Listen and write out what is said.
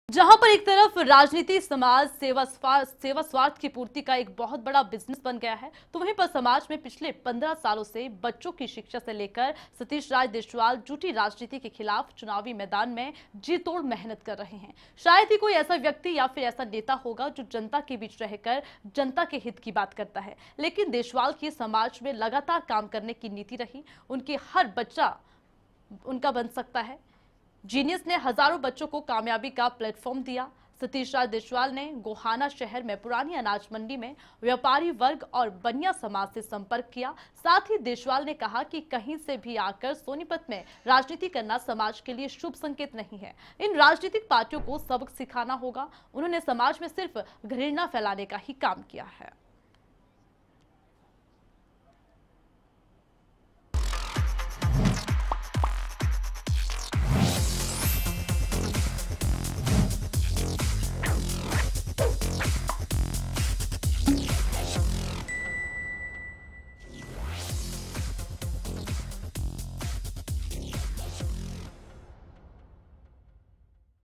जहां पर एक तरफ राजनीति समाज सेवा स्वार्थ की पूर्ति का एक बहुत बड़ा बिजनेस बन गया है, तो वहीं पर समाज में पिछले 15 सालों से बच्चों की शिक्षा से लेकर सतीश राज देशवाल झूठी राजनीति के खिलाफ चुनावी मैदान में जी तोड़ मेहनत कर रहे हैं। शायद ही कोई ऐसा व्यक्ति या फिर ऐसा नेता होगा जो जनता के बीच रहकर जनता के हित की बात करता है, लेकिन देशवाल की समाज में लगातार काम करने की नीति रही। उनकी हर बच्चा उनका बन सकता है। जीनियस ने हजारों बच्चों को कामयाबी का प्लेटफॉर्म दिया। सतीश राज देशवाल ने गोहाना शहर में पुरानी अनाज मंडी में व्यापारी वर्ग और बनिया समाज से संपर्क किया। साथ ही देशवाल ने कहा कि कहीं से भी आकर सोनीपत में राजनीति करना समाज के लिए शुभ संकेत नहीं है। इन राजनीतिक पार्टियों को सबक सिखाना होगा। उन्होंने समाज में सिर्फ घृणा फैलाने का ही काम किया है।